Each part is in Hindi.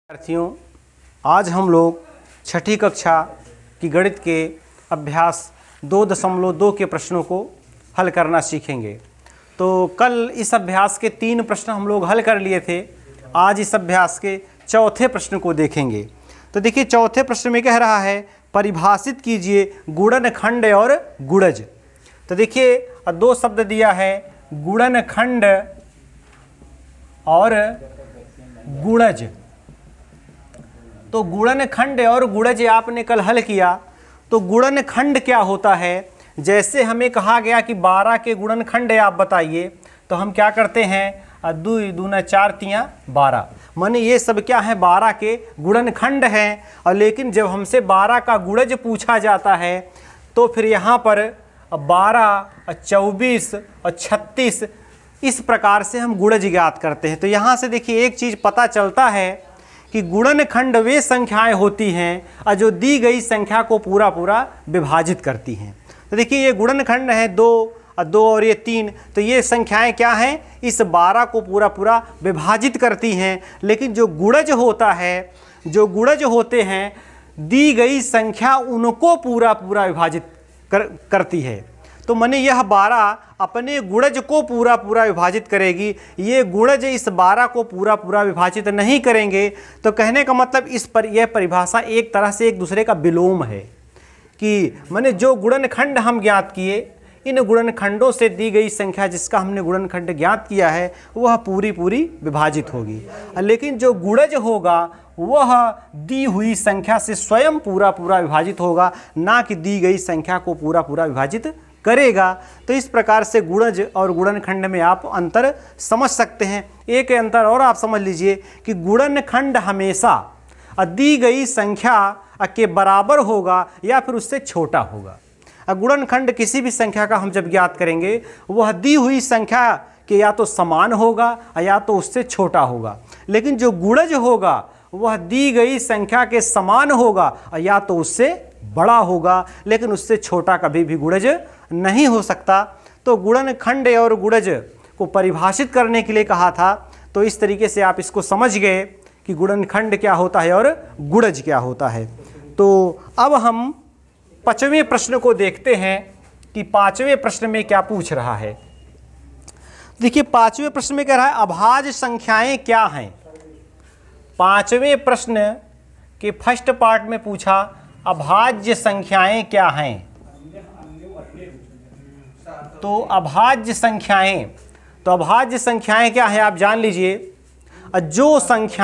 विद्यार्थियों, आज हम लोग छठी कक्षा की गणित के अभ्यास 2.2 के प्रश्नों को हल करना सीखेंगे। तो कल इस अभ्यास के 3 प्रश्न हम लोग हल कर लिए थे। आज इस अभ्यास के चौथे प्रश्न को देखेंगे। तो देखिए, चौथे प्रश्न में कह रहा है परिभाषित कीजिए गुणनखंड और गुणज। तो देखिए, 2 शब्द दिया है, गुणनखंड और गुणज। तो गुणनखंड और गुणज आपने कल हल किया। तो गुणनखंड क्या होता है? जैसे हमें कहा गया कि 12 के गुणनखंड आप बताइए, तो हम क्या करते हैं, 2 दूना 4 तियाँ 12, माने ये सब क्या है, 12 के गुणनखंड हैं। और लेकिन जब हमसे 12 का गुणज पूछा जाता है तो फिर यहाँ पर 12, 24 और 36 इस प्रकार से हम गुणज ज्ञात करते हैं। तो यहाँ से देखिए एक चीज़ पता चलता है कि गुणनखंड वे संख्याएं होती हैं जो दी गई संख्या को पूरा पूरा विभाजित करती हैं। तो देखिए, ये गुणनखंड है 2 और ये 3। तो ये संख्याएं क्या हैं, इस 12 को पूरा पूरा विभाजित करती हैं। लेकिन जो गुणज होता है, जो गुणज होते हैं, दी गई संख्या उनको पूरा पूरा विभाजित करती है। तो माने यह 12 अपने गुणज को पूरा पूरा विभाजित करेगी, ये गुणज इस 12 को पूरा पूरा विभाजित नहीं करेंगे। तो कहने का मतलब यह परिभाषा एक तरह से एक दूसरे का विलोम है कि माने जो गुणनखंड हम ज्ञात किए, इन गुणनखंडों से दी गई संख्या जिसका हमने गुणनखंड ज्ञात किया है वह पूरी पूरी विभाजित होगी। लेकिन जो गुणज होगा वह दी हुई संख्या से स्वयं पूरा पूरा विभाजित होगा, ना कि दी गई संख्या को पूरा पूरा विभाजित करेगा। तो इस प्रकार से गुणज और गुणनखंड में आप अंतर समझ सकते हैं। एक अंतर और आप समझ लीजिए कि गुणनखंड हमेशा दी गई संख्या के बराबर होगा या फिर उससे छोटा होगा। गुणनखंड किसी भी संख्या का हम जब ज्ञात करेंगे वह दी हुई संख्या के या तो समान होगा या तो उससे छोटा होगा। लेकिन जो गुणज होगा वह दी गई संख्या के समान होगा या तो उससे बड़ा होगा, लेकिन उससे छोटा कभी भी गुणज नहीं हो सकता। तो गुणनखंड और गुणज को परिभाषित करने के लिए कहा था। तो इस तरीके से आप इसको समझ गए कि गुणनखंड क्या होता है और गुणज क्या होता है। तो अब हम 5वें प्रश्न को देखते हैं कि 5वें प्रश्न में क्या पूछ रहा है। देखिए, 5वें प्रश्न में कह रहा है अभाज्य संख्याएं क्या हैं। 5वें प्रश्न के फर्स्ट पार्ट में पूछा अभाज्य संख्याएं क्या हैं। तो अभाज्य संख्याएं, तो अभाज्य संख्याएं क्या है आप जान लीजिए। जो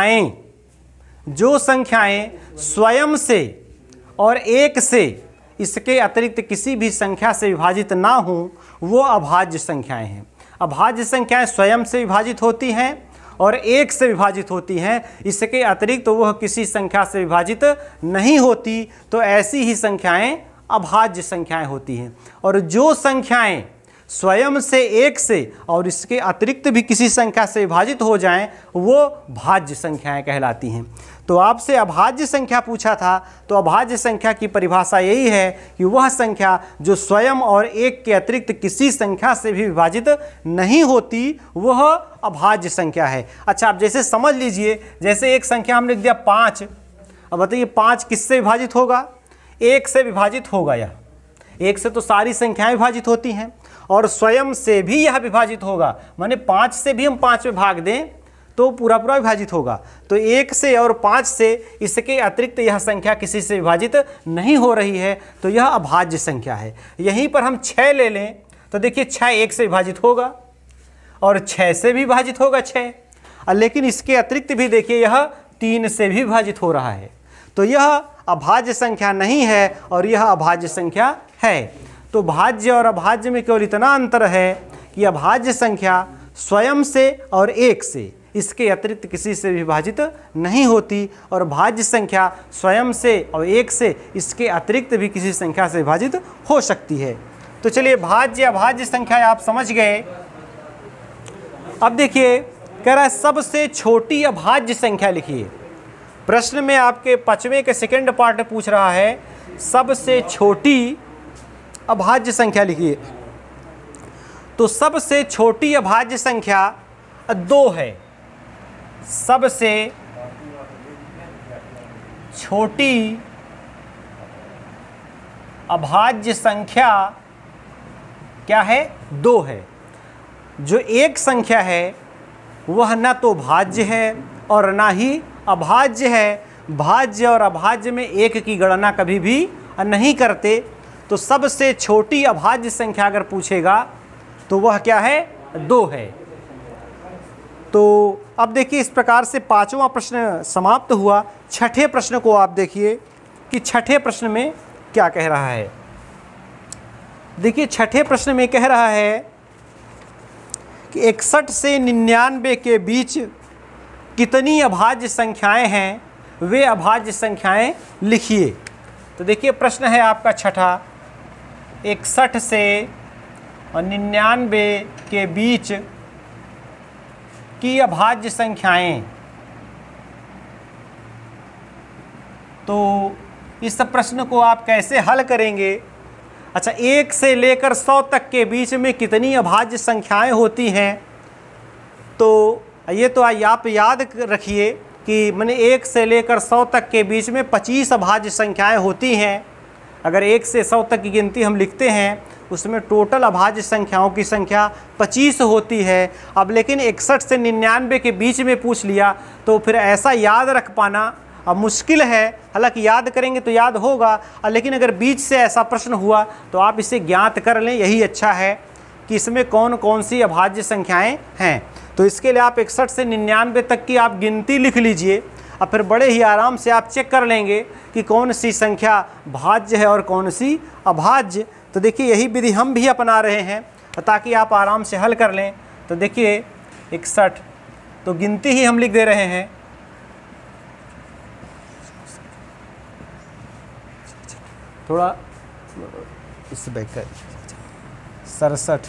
संख्याएं स्वयं से और 1 से, इसके अतिरिक्त किसी भी संख्या से विभाजित ना हो, वो अभाज्य संख्याएं हैं। अभाज्य संख्याएं स्वयं से विभाजित होती हैं और 1 से विभाजित होती हैं, इसके अतिरिक्त तो वह किसी संख्या से विभाजित नहीं होती। तो ऐसी ही संख्याएं अभाज्य संख्याएं होती हैं। और जो संख्याएं स्वयं से 1 से और इसके अतिरिक्त भी किसी संख्या से विभाजित हो जाएं, वो भाज्य संख्याएं कहलाती हैं। तो आपसे अभाज्य संख्या पूछा था, तो अभाज्य संख्या की परिभाषा यही है कि वह संख्या जो स्वयं और 1 के अतिरिक्त किसी संख्या से भी विभाजित नहीं होती, वह अभाज्य संख्या है। अच्छा, आप जैसे समझ लीजिए, जैसे एक संख्या हमने लिख दिया 5। अब बताइए 5 किससे विभाजित होगा? 1 से विभाजित होगा। यह 1 से तो सारी संख्याएं विभाजित होती हैं और स्वयं से भी यह विभाजित होगा। माने 5 से भी हम 5 में भाग दें तो पूरा पूरा विभाजित होगा। तो 1 से और 5 से, इसके अतिरिक्त यह संख्या किसी से विभाजित नहीं हो रही है, तो यह अभाज्य संख्या है। यहीं पर हम 6 ले लें तो देखिए 6 1 से विभाजित होगा और 6 से भी विभाजित होगा 6। लेकिन इसके अतिरिक्त भी देखिए यह 3 से भी विभाजित हो रहा है। तो यह अभाज्य संख्या नहीं है और यह अभाज्य संख्या है। तो भाज्य और अभाज्य में केवल इतना अंतर है कि अभाज्य संख्या स्वयं से और 1 से, इसके अतिरिक्त किसी से विभाजित नहीं होती, और भाज्य संख्या स्वयं से और 1 से, इसके अतिरिक्त भी किसी संख्या से विभाजित हो सकती है। तो चलिए, भाज्य अभाज्य संख्या आप समझ गए। अब देखिए, कह रहा है सबसे छोटी अभाज्य संख्या लिखिए। प्रश्न में आपके 5वें के सेकंड पार्ट में पूछ रहा है सबसे छोटी अभाज्य संख्या लिखिए। तो सबसे छोटी अभाज्य संख्या 2 है। सबसे छोटी अभाज्य संख्या क्या है? 2 है। जो एक संख्या है वह न तो भाज्य है और ना ही अभाज्य है। भाज्य और अभाज्य में एक की गणना कभी भी नहीं करते। तो सबसे छोटी अभाज्य संख्या अगर पूछेगा तो वह क्या है? 2 है। तो अब देखिए इस प्रकार से 5वां प्रश्न समाप्त हुआ। छठे प्रश्न को आप देखिए कि छठे प्रश्न में क्या कह रहा है। देखिए छठे प्रश्न में कह रहा है कि 61 से 99 के बीच कितनी अभाज्य संख्याएं हैं, वे अभाज्य संख्याएं लिखिए। तो देखिए प्रश्न है आपका छठा, 61 से 99 के बीच की अभाज्य संख्याएं। तो इस प्रश्न को आप कैसे हल करेंगे? अच्छा, 1 से लेकर 100 तक के बीच में कितनी अभाज्य संख्याएं होती हैं? तो ये तो आप याद रखिए कि मैंने 1 से लेकर 100 तक के बीच में 25 अभाज्य संख्याएं होती हैं। अगर 1 से 100 तक की गिनती हम लिखते हैं उसमें टोटल अभाज्य संख्याओं की संख्या 25 होती है। अब लेकिन 61 से 99 के बीच में पूछ लिया तो फिर ऐसा याद रख पाना अब मुश्किल है। हालांकि याद करेंगे तो याद होगा, लेकिन अगर बीच से ऐसा प्रश्न हुआ तो आप इसे ज्ञात कर लें, यही अच्छा है कि इसमें कौन कौन सी अभाज्य संख्याएं हैं। तो इसके लिए आप 61 से 99 तक की आप गिनती लिख लीजिए और फिर बड़े ही आराम से आप चेक कर लेंगे कि कौन सी संख्या भाज्य है और कौन सी अभाज्य। तो देखिए यही विधि हम भी अपना रहे हैं ताकि आप आराम से हल कर लें। तो देखिए 61 तो गिनती ही हम लिख दे रहे हैं, थोड़ा इससे बैक कर 67।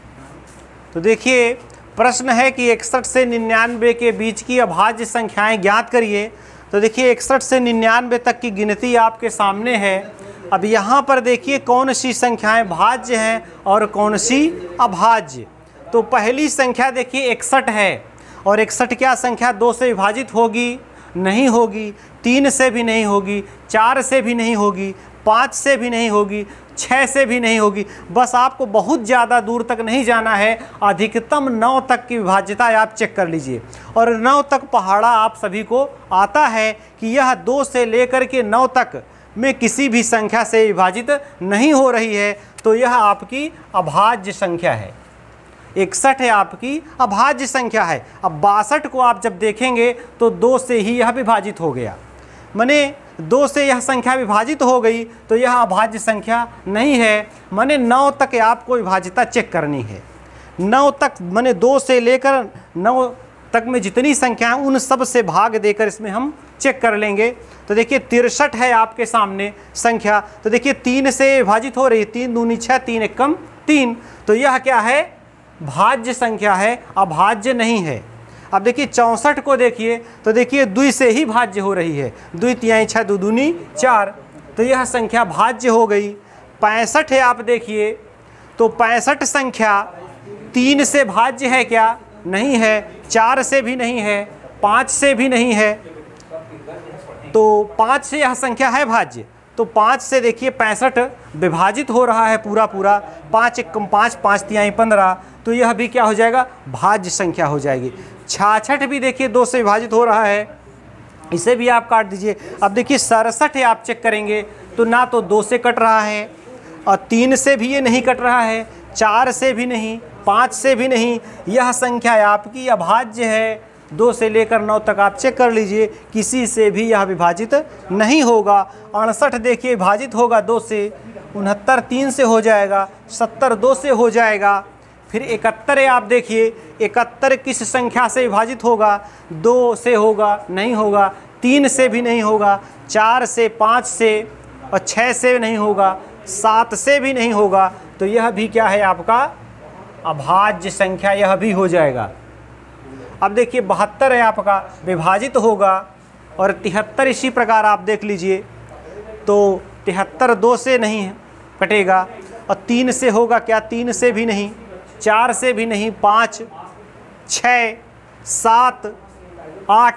तो देखिए प्रश्न है कि 61 से 99 के बीच की अभाज्य संख्याएं ज्ञात करिए। तो देखिए 61 से 99 तक की गिनती आपके सामने है। अब यहाँ पर देखिए कौन सी संख्याएं भाज्य हैं और कौन सी अभाज्य। तो पहली संख्या देखिए 61 है और 61 क्या संख्या 2 से विभाजित होगी? नहीं होगी। 3 से भी नहीं होगी, 4 से भी नहीं होगी, 5 से भी नहीं होगी, 6 से भी नहीं होगी। बस आपको बहुत ज़्यादा दूर तक नहीं जाना है, अधिकतम 9 तक की विभाज्यता आप चेक कर लीजिए। और 9 तक पहाड़ा आप सभी को आता है कि यह 2 से लेकर के 9 तक में किसी भी संख्या से विभाजित नहीं हो रही है। तो यह आपकी अभाज्य संख्या है। 61 है आपकी अभाज्य संख्या है। अब 62 को आप जब देखेंगे तो 2 से ही यह विभाजित हो गया, माने 2 से यह संख्या विभाजित हो गई तो यह अभाज्य संख्या नहीं है। माने 9 तक आपको विभाज्यता चेक करनी है। 9 तक माने 2 से लेकर 9 तक में जितनी संख्या है उन सब से भाग देकर इसमें हम चेक कर लेंगे। तो देखिए 63 है आपके सामने संख्या। तो देखिए 3 से विभाजित हो रही है, 3 दूनी 6, 3 एकम 3। तो यह क्या है? भाज्य संख्या है, अभाज्य नहीं है। अब देखिए 64 को देखिए तो देखिए 2 से ही भाज्य हो रही है, 2 तिहाई 6, 2 दूनी 4। तो यह संख्या भाज्य हो गई। 65 है आप देखिए तो 65 संख्या 3 से भाज्य है क्या? नहीं है। 4 से भी नहीं है, 5 से भी नहीं है। तो 5 से यह संख्या है भाज्य। तो 5 से देखिए 65 विभाजित हो रहा है पूरा पूरा, 5 एकम 5, 5 तिहाई 15। तो यह भी क्या हो जाएगा? भाज्य संख्या हो जाएगी। 66 भी देखिए 2 से विभाजित हो रहा है, इसे भी आप काट दीजिए। अब देखिए 67 है, आप चेक करेंगे तो ना तो 2 से कट रहा है और 3 से भी ये नहीं कट रहा है, 4 से भी नहीं, 5 से भी नहीं। यह संख्या आपकी अभाज्य है। 2 से लेकर 9 तक आप चेक कर लीजिए, किसी से भी यह विभाजित नहीं होगा। 68 देखिए विभाजित होगा 2 से, 69 3 से हो जाएगा, 70 2 से हो जाएगा। फिर 71 है आप देखिए, 71 किस संख्या से विभाजित होगा? 2 से होगा, नहीं होगा। 3 से भी नहीं होगा, 4 से, 5 से और 6 से नहीं होगा, 7 से भी नहीं होगा। तो यह भी क्या है आपका? अभाज्य संख्या, यह भी हो जाएगा। अब देखिए 72 है आपका, विभाजित होगा। और 73 इसी प्रकार आप देख लीजिए तो 73 2 से नहीं कटेगा और 3 से होगा क्या? 3 से भी नहीं, 4 से भी नहीं, 5, 6, 7, 8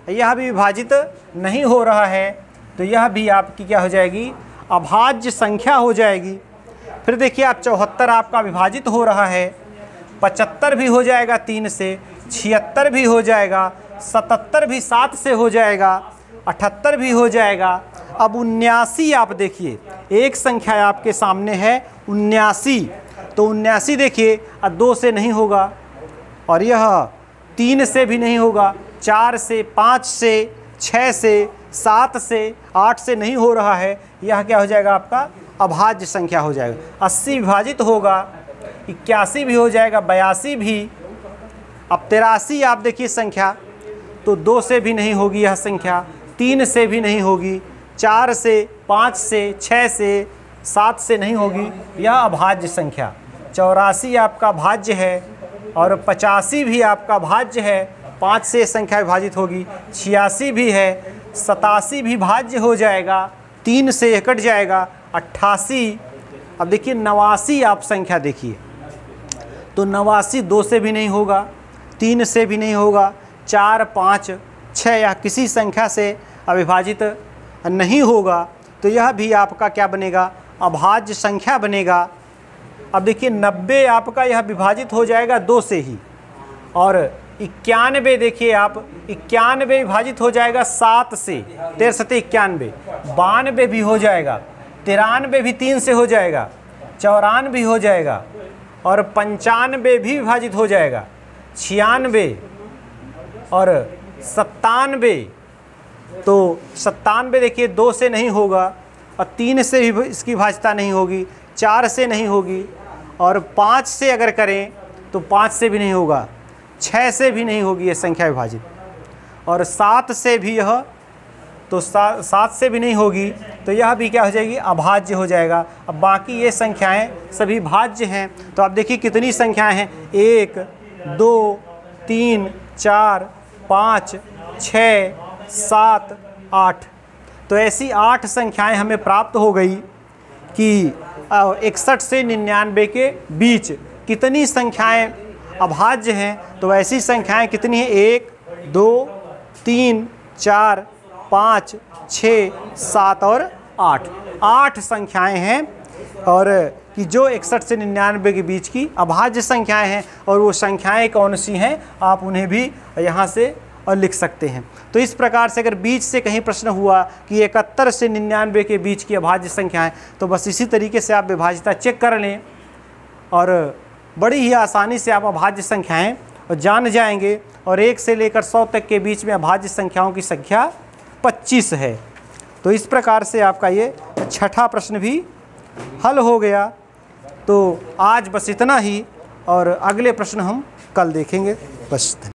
यह भी विभाजित नहीं हो रहा है, तो यह भी आपकी क्या हो जाएगी, अभाज्य संख्या हो जाएगी। फिर देखिए आप 74 आपका विभाजित हो रहा है, 75 भी हो जाएगा 3 से, 76 भी हो जाएगा, 77 भी 7 से हो जाएगा, 78 भी हो जाएगा। अब 79 आप देखिए, एक संख्या आपके सामने है 79, तो 79 देखिए 2 से नहीं होगा, और यह 3 से भी नहीं होगा, 4 से, 5 से, 6 से, 7 से, 8 से नहीं हो रहा है। यह क्या हो जाएगा, आपका अभाज्य संख्या हो जाएगा। 80 विभाजित होगा, 81 भी हो जाएगा, 82 भी। अब 83 आप देखिए संख्या, तो 2 से भी नहीं होगी यह संख्या, 3 से भी नहीं होगी, 4 से, 5 से, 6 से, 7 से नहीं होगी, यह अभाज्य संख्या। 84 आपका भाज्य है, और 85 भी आपका भाज्य है, 5 से संख्या विभाजित होगी। 86 भी है, 87 भी भाज्य हो जाएगा, 3 से कट जाएगा, 88। अब देखिए 89 आप संख्या देखिए, तो 89 2 से भी नहीं होगा, 3 से भी नहीं होगा, 4, 5, 6 या किसी संख्या से अविभाजित नहीं होगा, तो यह भी आपका क्या बनेगा, अभाज्य संख्या बनेगा। अब देखिए 90 आपका यह विभाजित हो जाएगा 2 से ही, और 91 देखिए आप, 91 विभाजित हो जाएगा 7 से, 13 सते 91, 92 भी हो जाएगा, 93 भी 3 से हो जाएगा, 94 भी हो जाएगा, और 95 भी विभाजित हो जाएगा, 96 और 97। तो 97 देखिए 2 से नहीं होगा, और 3 से भी इसकी भाज्यता नहीं होगी, 4 से नहीं होगी, और 5 से अगर करें तो 5 से भी नहीं होगा, 6 से भी नहीं होगी ये संख्या विभाजित, और 7 से भी यह, तो 7 से भी नहीं होगी, तो यह भी क्या हो जाएगी, अभाज्य हो जाएगा। अब बाकी ये संख्याएं सभी भाज्य हैं। तो आप देखिए कितनी संख्याएं हैं, 1, 2, 3, 4, 5, 6, 7, 8। तो ऐसी 8 संख्याएं हमें प्राप्त हो गई कि 61 से 99 के बीच कितनी संख्याएं अभाज्य हैं। तो ऐसी संख्याएं कितनी हैं, 1, 2, 3, 4, 5, 6, 7 और 8। 8 संख्याएं हैं, और कि जो 61 से 99 के बीच की अभाज्य संख्याएं हैं। और वो संख्याएं कौन सी हैं, आप उन्हें भी यहाँ से और लिख सकते हैं। तो इस प्रकार से अगर बीच से कहीं प्रश्न हुआ कि 71 से 99 के बीच की अभाज्य संख्याएं, तो बस इसी तरीके से आप विभाज्यता चेक कर लें, और बड़ी ही आसानी से आप अभाज्य संख्याएं जान जाएंगे। और 1 से लेकर 100 तक के बीच में अभाज्य संख्याओं की संख्या 25 है। तो इस प्रकार से आपका ये छठा प्रश्न भी हल हो गया। तो आज बस इतना ही, और अगले प्रश्न हम कल देखेंगे। बस।